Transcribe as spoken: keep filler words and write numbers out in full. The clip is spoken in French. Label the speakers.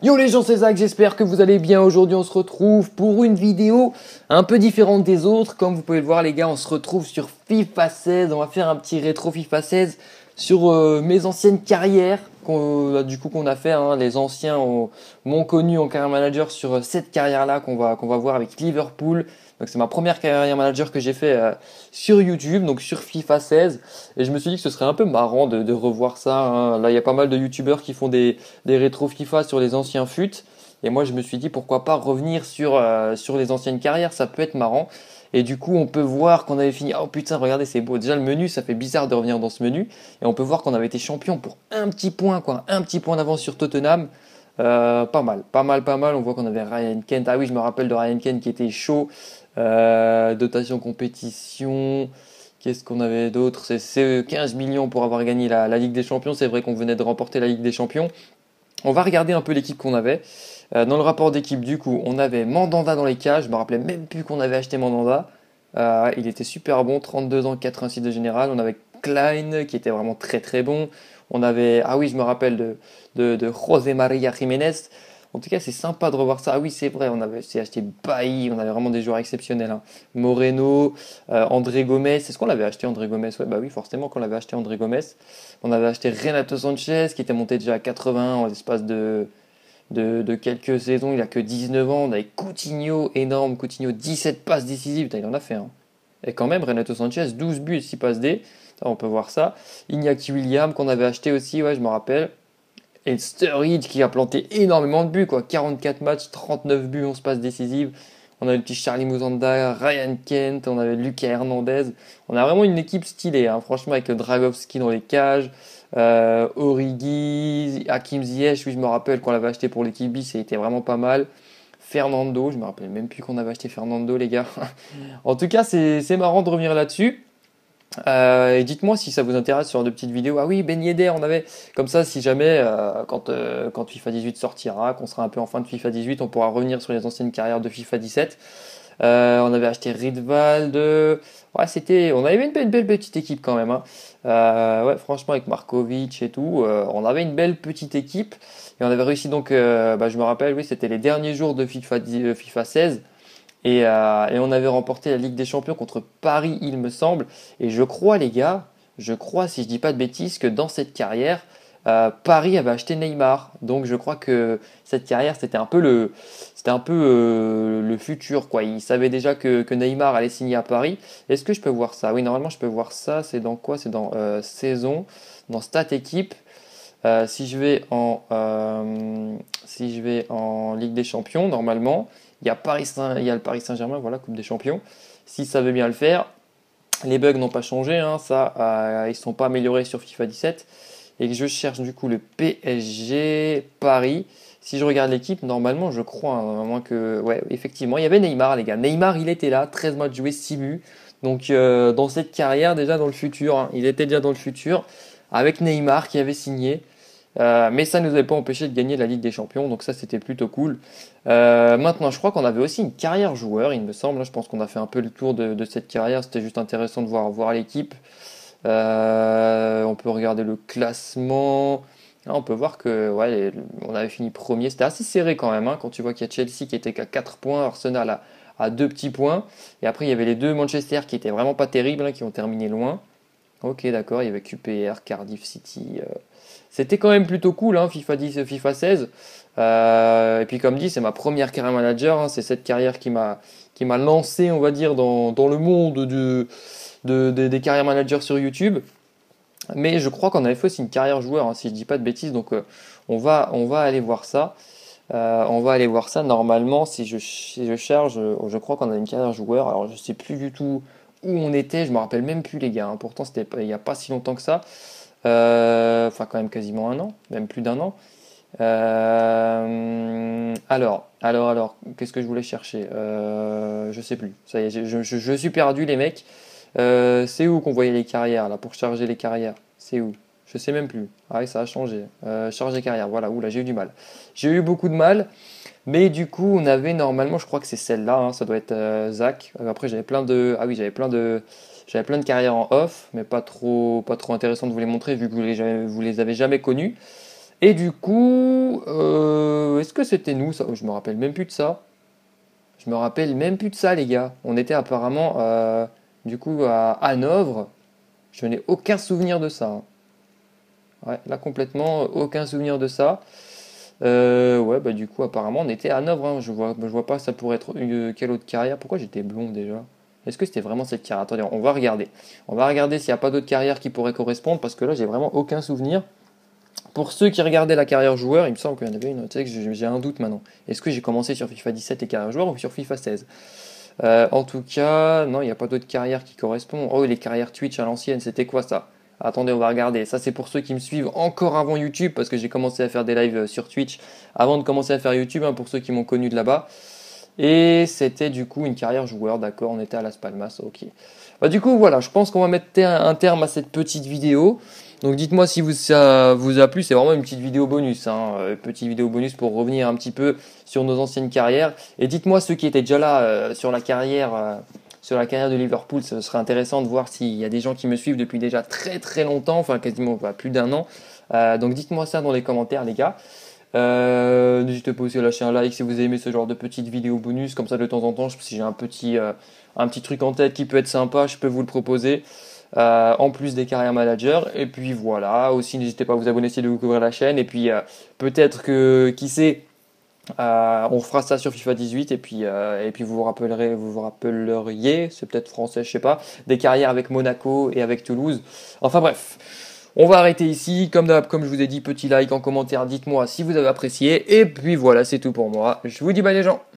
Speaker 1: Yo les gens, c'est Zach, j'espère que vous allez bien. Aujourd'hui on se retrouve pour une vidéo un peu différente des autres. Comme vous pouvez le voir les gars, on se retrouve sur FIFA seize. On va faire un petit rétro FIFA seize sur euh, mes anciennes carrières qu'on, euh, du coup qu'on a fait, hein. Les anciens ont- m'ont connu en carrière manager sur euh, cette carrière-là qu'on va, qu'on va voir avec Liverpool. Donc c'est ma première carrière manager que j'ai fait euh, sur YouTube, donc sur FIFA seize. Et je me suis dit que ce serait un peu marrant de, de revoir ça, hein. Là il y a pas mal de youtubeurs qui font des, des rétro FIFA sur les anciens fut. Et moi je me suis dit pourquoi pas revenir sur, euh, sur les anciennes carrières, ça peut être marrant. Et du coup on peut voir qu'on avait fini. Oh putain, regardez, c'est beau. Déjà le menu, ça fait bizarre de revenir dans ce menu. Et on peut voir qu'on avait été champion pour un petit point, quoi. Un petit point d'avance sur Tottenham. Euh, pas mal, pas mal, pas mal. On voit qu'on avait Ryan Kent. Ah oui, je me rappelle de Ryan Kent qui était chaud. Euh, dotation compétition. Qu'est-ce qu'on avait d'autre? C'est c'est quinze millions pour avoir gagné la, la Ligue des Champions. C'est vrai qu'on venait de remporter la Ligue des Champions. On va regarder un peu l'équipe qu'on avait. Euh, dans le rapport d'équipe, du coup, on avait Mandanda dans les cages. Je me rappelais même plus qu'on avait acheté Mandanda. Euh, il était super bon, trente-deux ans, quatre-vingt-six de général. On avait Klein qui était vraiment très très bon. On avait, ah oui, je me rappelle de, de, de José María Jiménez. En tout cas, c'est sympa de revoir ça. Ah oui, c'est vrai, on avait aussi acheté Bailly. On avait vraiment des joueurs exceptionnels, hein. Moreno, euh, André Gomez. Est-ce qu'on l'avait acheté André Gomez? Ouais, bah oui, forcément qu'on l'avait acheté André Gomez. On avait acheté Renato Sanchez qui était monté déjà à quatre-vingts en l'espace de, de, de quelques saisons. Il a que dix-neuf ans. On avait Coutinho, énorme. Coutinho, dix-sept passes décisives. Putain, il en a fait, hein. Et quand même, Renato Sanchez, douze buts et six passes D. Ça, on peut voir ça. Iñaki Williams qu'on avait acheté aussi, ouais, je me rappelle. Et Sturridge qui a planté énormément de buts, quoi. quarante-quatre matchs, trente-neuf buts, onze passes décisives. On avait le petit Charlie Mouzanda, Ryan Kent, on avait Lucas Hernandez. On a vraiment une équipe stylée, hein, franchement, avec le Dragowski dans les cages, euh, Origi, Hakim Ziyech, oui, je me rappelle qu'on l'avait acheté pour l'équipe B, c'était vraiment pas mal. Fernando, je me rappelle même plus qu'on avait acheté Fernando, les gars. En tout cas, c'est c'est marrant de revenir là-dessus. Euh, et dites-moi si ça vous intéresse sur de petites vidéos. Ah oui, Ben Yedder, on avait comme ça. Si jamais euh, quand, euh, quand FIFA dix-huit sortira, qu'on sera un peu en fin de FIFA dix-huit, on pourra revenir sur les anciennes carrières de FIFA dix-sept. Euh, on avait acheté Riedwald. Ouais, c'était, on avait une belle, belle petite équipe quand même, hein. Euh, ouais, franchement, avec Markovic et tout, euh, on avait une belle petite équipe. Et on avait réussi donc, euh, bah, je me rappelle, oui, c'était les derniers jours de FIFA, dix, euh, FIFA seize. Et, euh, et on avait remporté la Ligue des Champions contre Paris, il me semble. Et je crois, les gars, je crois, si je dis pas de bêtises, que dans cette carrière, euh, Paris avait acheté Neymar. Donc je crois que cette carrière, c'était un peu le, c'était un peu euh, le futur, quoi. Ils savaient déjà que, que Neymar allait signer à Paris. Est-ce que je peux voir ça? Oui, normalement, je peux voir ça. C'est dans quoi? C'est dans euh, saison, dans Stat Équipe. Euh, si je vais en, euh, si je vais en Ligue des Champions, normalement, il y a Paris Saint, il y a le Paris Saint-Germain, voilà, Coupe des Champions. Si ça veut bien le faire, les bugs n'ont pas changé, hein, ça, euh, ils ne sont pas améliorés sur FIFA dix-sept. Et que je cherche du coup le P S G Paris. Si je regarde l'équipe, normalement, je crois, hein, à moins que, ouais, effectivement, il y avait Neymar, les gars. Neymar, il était là, treize matchs joués, six buts. Donc, euh, dans cette carrière, déjà dans le futur, hein, il était déjà dans le futur, avec Neymar qui avait signé. Euh, mais ça ne nous avait pas empêché de gagner la Ligue des Champions, donc ça c'était plutôt cool. Euh, maintenant, je crois qu'on avait aussi une carrière joueur, il me semble. Je pense qu'on a fait un peu le tour de, de cette carrière. C'était juste intéressant de voir, voir l'équipe. Euh, on peut regarder le classement. Là, on peut voir que ouais, les- on avait fini premier. C'était assez serré quand même, hein, quand tu vois qu'il y a Chelsea qui était qu'à quatre points, Arsenal à, à deux petits points. Et après, il y avait les deux Manchester qui étaient vraiment pas terribles, hein, qui ont terminé loin. Ok, d'accord, il y avait Q P R, Cardiff City. euh. C'était quand même plutôt cool, hein, FIFA dix, FIFA seize. Euh, et puis comme dit, c'est ma première carrière manager, hein. C'est cette carrière qui m'a qui m'a lancé, on va dire, dans, dans le monde de, de- de- des carrières managers sur YouTube. Mais je crois qu'on avait fait aussi une carrière joueur, hein, si je dis pas de bêtises. Donc euh, on va, on va aller voir ça. Euh, on va aller voir ça. Normalement, si je, si je charge, euh, je crois qu'on a une carrière joueur. Alors je sais plus du tout où on était. Je me rappelle même plus, les gars, hein. Pourtant, c'était pas- il n'y a pas si longtemps que ça. Euh, Enfin, quand même quasiment un an, même plus d'un an. Euh, alors, alors, alors, qu'est-ce que je voulais chercher? Euh, Je sais plus. Ça y est, je, je- je suis perdu, les mecs. Euh, c'est où qu'on voyait les carrières là pour charger les carrières? C'est où? Je sais même plus. Ah oui, ça a changé. Euh, charger carrière. Voilà. Ouh là, j'ai eu du mal. J'ai eu beaucoup de mal. Mais du coup, on avait normalement, je crois que c'est celle-là, hein, ça doit être euh, Zach. Euh, Après, j'avais plein de, ah oui, j'avais plein de, j'avais plein de carrières en off, mais pas trop, pas trop intéressant de vous les montrer vu que vous les, jamais- vous les avez jamais connues. Et du coup, euh, est-ce que c'était nous ça? Je me rappelle même plus de ça. Je me rappelle même plus de ça, les gars. On était apparemment, euh, du coup, à Hanovre. Je n'ai aucun souvenir de ça, hein. Ouais, là, complètement, aucun souvenir de ça. Euh, ouais, bah du coup, apparemment, on était à Hanovre, hein. Je vois, je vois pas ça pourrait être une, quelle autre carrière. Pourquoi j'étais blond déjà? Est-ce que c'était vraiment cette carrière? Attendez, on va regarder. On va regarder s'il n'y a pas d'autres carrières qui pourraient correspondre, parce que là, j'ai vraiment aucun souvenir. Pour ceux qui regardaient la carrière joueur, il me semble qu'il y en avait une. Tu sais que j'ai j'ai un doute maintenant. Est-ce que j'ai commencé sur FIFA dix-sept et carrière joueur ou sur FIFA seize? Euh, en tout cas, non, il n'y a pas d'autres carrières qui correspondent. Oh, les carrières Twitch à l'ancienne, c'était quoi ça? Attendez, on va regarder. Ça, c'est pour ceux qui me suivent encore avant YouTube, parce que j'ai commencé à faire des lives sur Twitch avant de commencer à faire YouTube, hein, pour ceux qui m'ont connu de là-bas. Et c'était du coup une carrière joueur, d'accord, on était à Las Palmas, ok. Bah, du coup, voilà, je pense qu'on va mettre un terme à cette petite vidéo. Donc dites-moi si vous, ça vous a plu, c'est vraiment une petite vidéo bonus, hein, euh, petite vidéo bonus pour revenir un petit peu sur nos anciennes carrières. Et dites-moi ceux qui étaient déjà là euh, sur la carrière, euh, sur la carrière de Liverpool, ce serait intéressant de voir s'il y a des gens qui me suivent depuis déjà très très longtemps, enfin quasiment bah, plus d'un an. Euh, donc dites-moi ça dans les commentaires, les gars. Euh, n'hésitez pas aussi à lâcher un like si vous avez aimé ce genre de petites vidéos bonus, comme ça de temps en temps, si j'ai un petit, euh, un petit truc en tête qui peut être sympa, je peux vous le proposer. Euh, en plus des carrières managers. Et puis voilà, aussi n'hésitez pas à vous abonner si de découvrir la chaîne. Et puis euh, peut-être que, qui sait, euh, on fera ça sur FIFA dix-huit. Et puis, euh, et puis vous vous rappellerez, vous vous rappelleriez, c'est peut-être français, je sais pas, des carrières avec Monaco et avec Toulouse. Enfin bref. On va arrêter ici, comme d'hab, comme je vous ai dit, petit like en commentaire, dites-moi si vous avez apprécié. Et puis voilà, c'est tout pour moi. Je vous dis bye les gens.